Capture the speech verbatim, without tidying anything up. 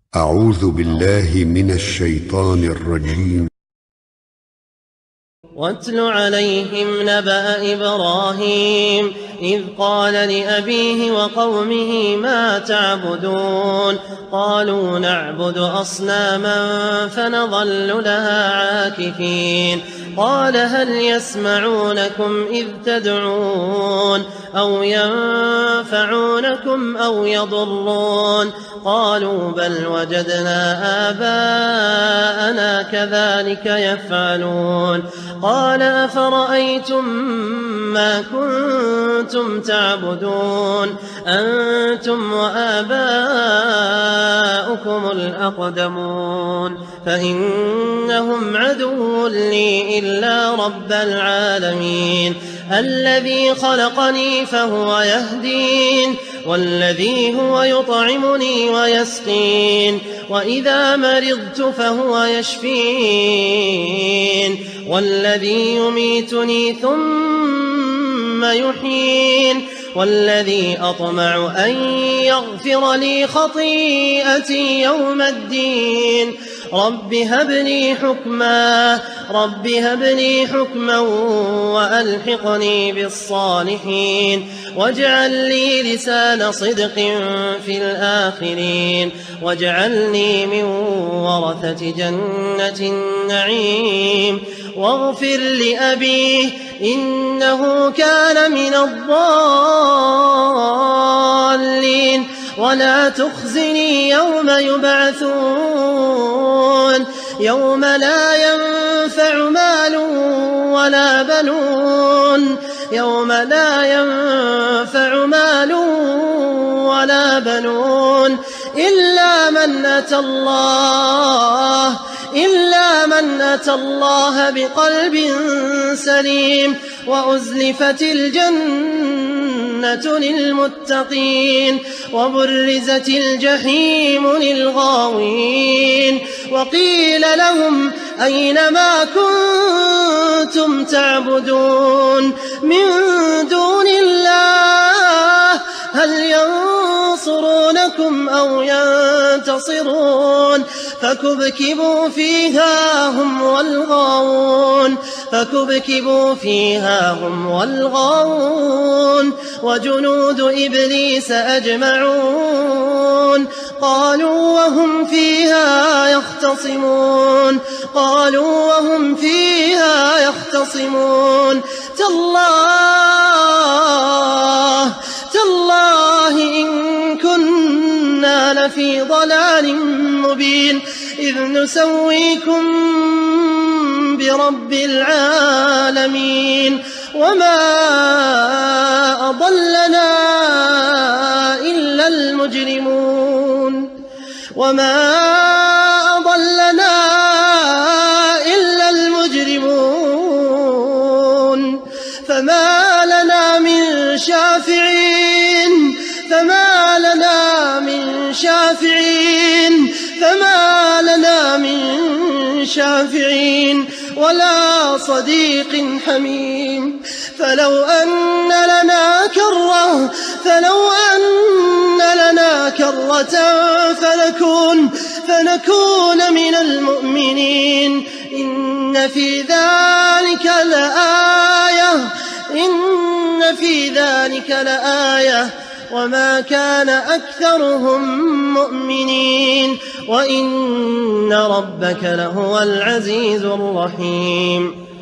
أعوذ بالله من الشيطان الرجيم. واتل عليهم نبأ إبراهيم إذ قال لأبيه وقومه ما تعبدون قالوا نعبد أصناما فنظل لها عاكفين قال هل يسمعونكم إذ تدعون أو ينفعونكم أو يضرون قالوا بل وجدنا آباءنا كذلك يفعلون قال أفرأيتم ما كنتم تعبدون أنتم وآباؤكم الأقدمون فإنهم عدو لي إلا رب العالمين الذي خلقني فهو يهدين والذي هو يطعمني ويسقين وإذا مرضت فهو يشفين والذي يميتني ثم يحيين والذي أطمع أن يغفر لي خطيئتي يوم الدين رب هب لي حكما رب هب لي حكما وألحقني بالصالحين واجعل لي لسان صدق في الآخرين واجعلني من ورثة جنة النعيم واغفر لأبيه إنه كان من الضالين ولا تخزني يوم يبعثون يوم لا ينفع مال ولا بنون يوم لا ينفع مال ولا بنون إلا من أتى الله إلا من أتى الله بقلب سليم وأزلفت الجنة للمتقين وبرزت الجحيم للغاوين وقيل لهم أين ما كنتم تعبدون من دون الله هل ينصرونكم أو ينتصرون فكبكبوا فيها هم والغاوون فكبكبوا فيها هم والغاوون وجنود إبليس أجمعون قالوا وهم فيها يختصمون قالوا وهم فيها يختصمون تالله تالله إن كنا لفي ضلال مبين إذ نسويكم برب العالمين وما أضلنا إلا المجرمون وما أضلنا إلا المجرمون فما لنا من شافعين فما لنا من شافعين فما لنا من شافعين ولا صديق حميم فلو أن لنا كرة فلو أن لنا كرة فنكون فنكون من المؤمنين إن في ذلك لآية إن في ذلك لآية وما كان أكثرهم مؤمنين وإن ربك لهو العزيز الرحيم